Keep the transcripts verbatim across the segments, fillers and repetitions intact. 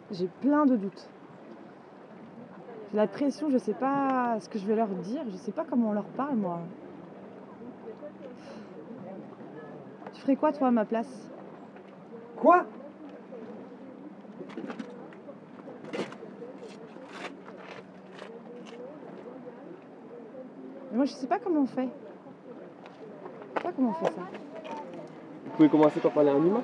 J'ai plein de doutes. J'ai la pression, je sais pas ce que je vais leur dire, je sais pas comment on leur parle moi. Tu ferais quoi toi à ma place? Quoi? Mais moi je sais pas comment on fait. Je sais pas comment on fait ça. Vous pouvez commencer par parler à un humain?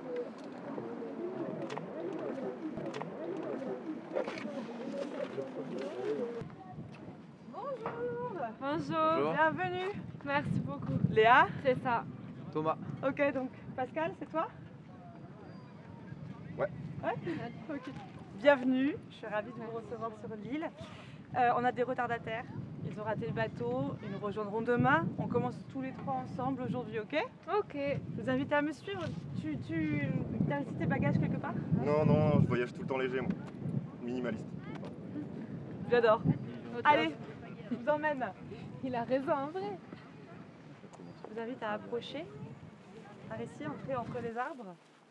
Bonjour. Bonjour. Bienvenue. Merci beaucoup. Léa? C'est ça. Thomas. Ok, donc Pascal, c'est toi? Ouais. Ouais? Ok. Bienvenue, je suis ravie de vous recevoir sur l'île. Euh, on a des retardataires, ils ont raté le bateau, ils nous rejoindront demain. On commence tous les trois ensemble aujourd'hui, ok? Ok. Je vous invite à me suivre. Tu, tu as laissé tes bagages quelque part? Non, non, je voyage tout le temps léger, moi. Minimaliste. J'adore. Votre Allez, offre. je vous emmène. Il a raison en vrai. Je vous invite à approcher, par ici, entrer entre les arbres.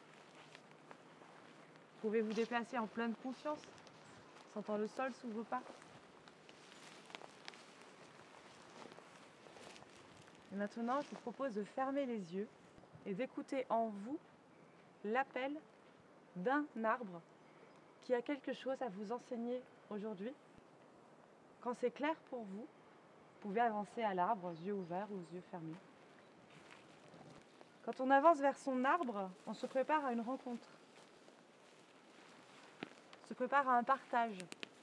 Vous pouvez vous déplacer en pleine confiance, sentant le sol sous vos pas. Et maintenant, je vous propose de fermer les yeux et d'écouter en vous l'appel d'un arbre qui a quelque chose à vous enseigner aujourd'hui. Quand c'est clair pour vous, vous pouvez avancer à l'arbre, yeux ouverts ou yeux fermés. Quand on avance vers son arbre, on se prépare à une rencontre. On se prépare à un partage.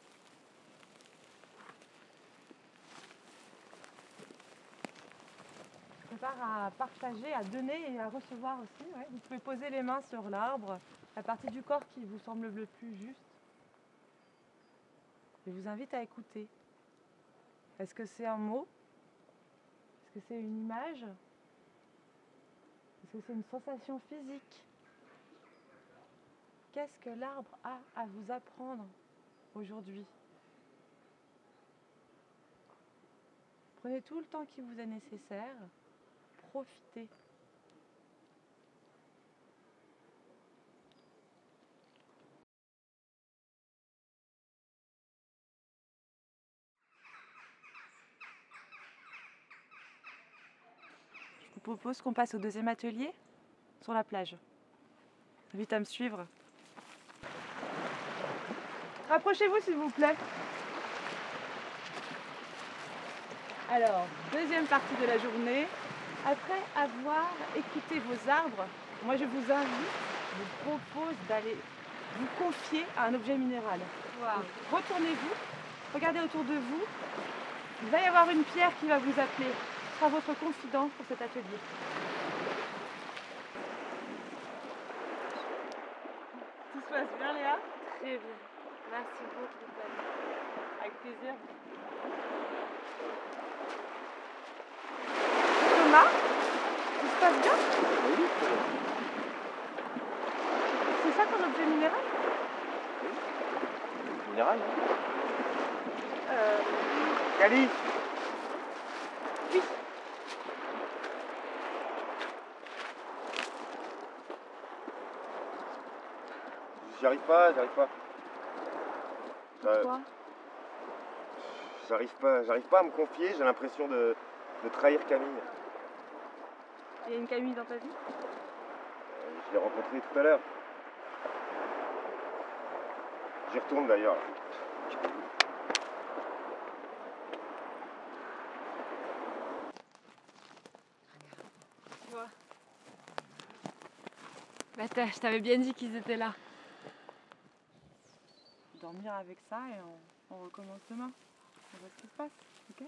On se prépare à partager, à donner et à recevoir aussi. Ouais. Vous pouvez poser les mains sur l'arbre, la partie du corps qui vous semble le plus juste. Je vous invite à écouter. Est-ce que c'est un mot? Est-ce que c'est une image? Est-ce que c'est une sensation physique? Qu'est-ce que l'arbre a à vous apprendre aujourd'hui? Prenez tout le temps qui vous est nécessaire. Profitez. Je vous propose qu'on passe au deuxième atelier sur la plage. Je vous invite à me suivre. Rapprochez-vous s'il vous plaît. Alors, deuxième partie de la journée. Après avoir écouté vos arbres, moi je vous invite, je vous propose d'aller vous confier à un objet minéral. Wow. Retournez-vous, regardez autour de vous. Il va y avoir une pierre qui va vous appeler. Ce sera votre confident pour cet atelier. Tout se passe bien, Léa? Très bien. Merci beaucoup, Fanny. Avec plaisir. Thomas, tout se passe bien? Oui. C'est ça ton objet minéral? Minéral, hein? Euh... Cali. Oui. J'y arrive pas, j'y arrive pas. Euh, Pourquoi? J'arrive pas, j'arrive pas à me confier, j'ai l'impression de, de trahir Camille. Il y a une Camille dans ta vie? Euh, je l'ai rencontrée tout à l'heure. J'y retourne d'ailleurs. Tu vois. Bah, t'as- je t'avais bien dit qu'ils étaient là. Dormir avec ça et on, on recommence demain. On voit ce qui se passe, ok?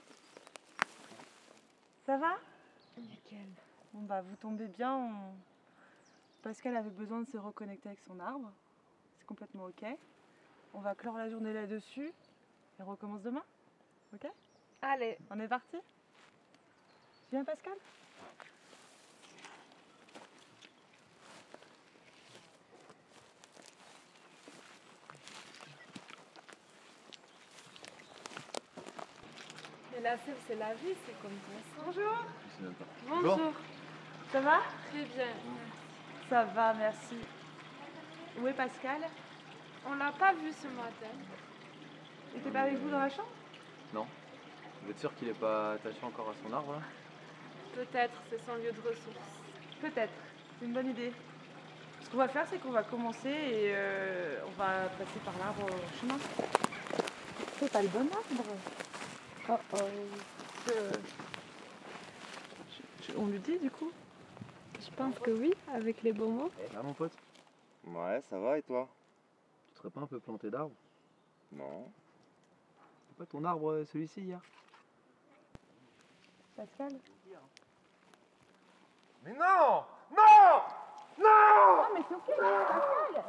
Ça va? Nickel. Bon bah vous tombez bien, on... Pascal avait besoin de se reconnecter avec son arbre. C'est complètement ok. On va clore la journée là-dessus et on recommence demain. Ok? Allez. On est parti? Tu viens Pascal? Mais la sève, c'est la vie, c'est comme ça. Bonjour! Bonjour. Ça va? Très bien. Ça va, merci. Où est Pascal? On l'a pas vu ce matin. Il était pas avec vous dans la chambre? Non. Vous êtes sûr qu'il est pas attaché encore à son arbre là? Peut-être, c'est son lieu de ressources. Peut-être, c'est une bonne idée. Ce qu'on va faire, c'est qu'on va commencer et euh, on va passer par l'arbre au chemin. C'est pas le bon arbre. Oh oh. Euh, je- je- on lui dit du coup? Je pense que oui, avec les beaux mots. Ah mon pote, Ouais, ça va et toi? tu serais pas un peu planté d'arbres? Non. C'est pas ton arbre euh, celui-ci hier? Pascal? Mais non! Non! Non! Ah mais c'est ok, Pascal!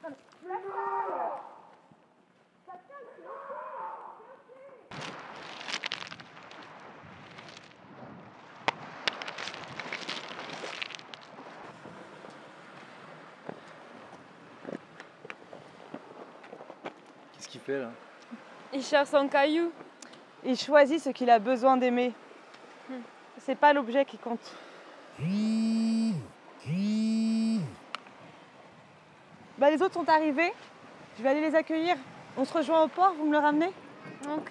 Qu'est-ce qu'il fait là? Il cherche son caillou. Il choisit ce qu'il a besoin d'aimer. C'est pas l'objet qui compte. Bah, les autres sont arrivés. Je vais aller les accueillir. On se rejoint au port, vous me le ramenez? Ok.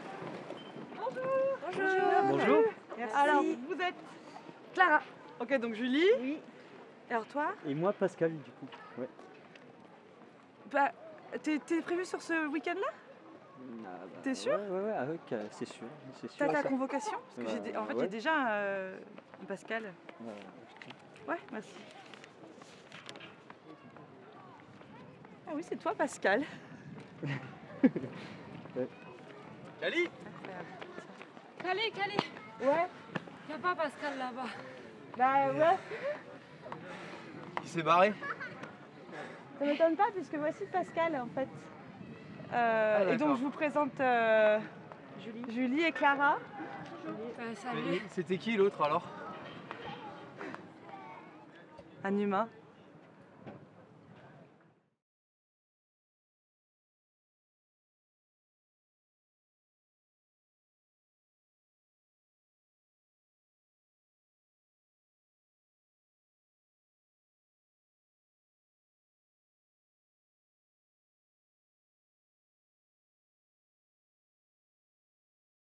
Bonjour. Bonjour. Merci. Alors, vous êtes Clara. Ok, donc Julie. Oui. Alors toi, Et moi, Pascal, du coup. Ouais. bah, t'es t'es prévu sur ce week-end-là? Ah, bah, T'es sûr? Ouais, ouais, ouais, avec, euh, c'est sûr. C'est sûr. T'as et ta ça- convocation? Parce que j'ai dé- en fait, Ouais. j'ai déjà euh, Pascal. Ouais, Ouais, merci. Ah oui, c'est toi, Pascal. Cali! Cali, Cali. Ouais. Y a pas Pascal là-bas. Bah ouais. Il s'est barré? Ça m'étonne pas puisque voici Pascal en fait. Euh, Ah, et donc d'accord. je vous présente euh, Julie. Julie et Clara. Euh, salut. Mais C'était qui l'autre alors? Un humain.